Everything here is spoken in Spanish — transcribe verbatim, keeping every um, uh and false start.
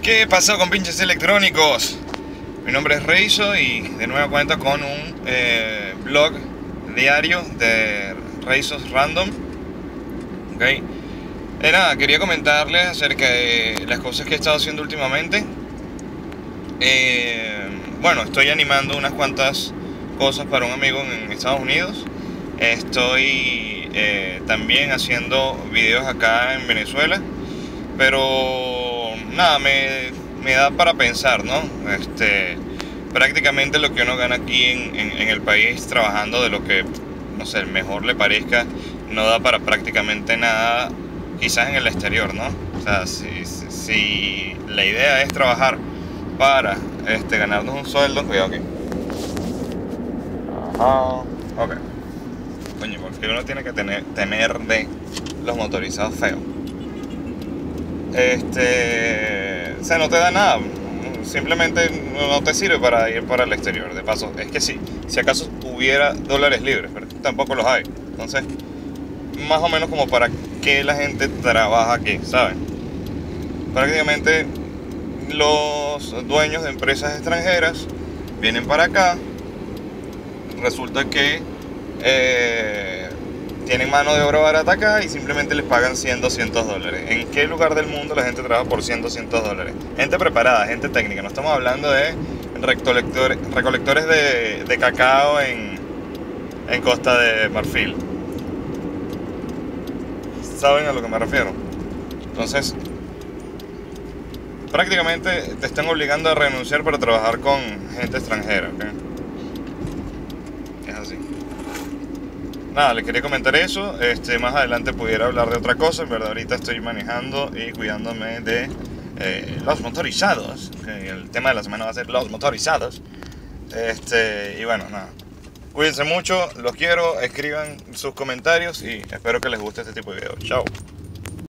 ¿Qué pasó con pinches electrónicos? Mi nombre es Reizo y de nuevo cuento con un eh, blog diario de Reizos Random. Ok. Eh, nada, quería comentarles acerca de las cosas que he estado haciendo últimamente. Eh, bueno, estoy animando unas cuantas cosas para un amigo en Estados Unidos. Estoy eh, también haciendo videos acá en Venezuela. Pero nada, me, me da para pensar, ¿no? Este, prácticamente lo que uno gana aquí en, en, en el país trabajando de lo que, no sé, mejor le parezca, no da para prácticamente nada, quizás en el exterior, ¿no? O sea, si, si, si la idea es trabajar para este, ganarnos un sueldo, cuidado aquí. Ajá, ok. Coño, porque uno tiene que tener, temer de los motorizados feos. Este, o sea, no te da nada, simplemente no te sirve para ir para el exterior. De paso, es que sí, si acaso hubiera dólares libres, pero tampoco los hay. Entonces, más o menos como para qué la gente trabaja aquí, ¿saben? Prácticamente los dueños de empresas extranjeras vienen para acá, resulta que eh, tienen mano de obra barata acá y simplemente les pagan cien, doscientos dólares. ¿En qué lugar del mundo la gente trabaja por cien, doscientos dólares? Gente preparada, gente técnica. No estamos hablando de recolectores, recolectores de, de cacao en, en Costa de Marfil. ¿Saben a lo que me refiero? Entonces, prácticamente te están obligando a renunciar para trabajar con gente extranjera, ¿ok? Es así. Nada, les quería comentar eso. Este, más adelante pudiera hablar de otra cosa. En verdad, ahorita estoy manejando y cuidándome de eh, los motorizados. Okay, el tema de la semana va a ser los motorizados. Este, y bueno, nada. Cuídense mucho, los quiero. Escriban sus comentarios y espero que les guste este tipo de videos. Chao.